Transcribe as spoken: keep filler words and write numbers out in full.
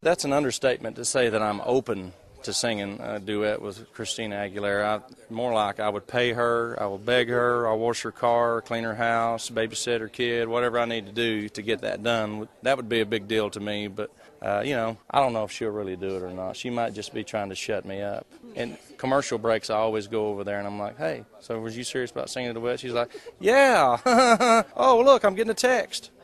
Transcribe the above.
that's an understatement to say that I'm open to singing a duet with Christina Aguilera. I, more like I would pay her, I will beg her, I'll wash her car, clean her house, babysit her kid, whatever I need to do to get that done. That would be a big deal to me, but, uh, you know, I don't know if she'll really do it or not. She might just be trying to shut me up. And commercial breaks, I always go over there and I'm like, hey, so was you serious about singing a duet? She's like, yeah. Oh, look, I'm getting a text.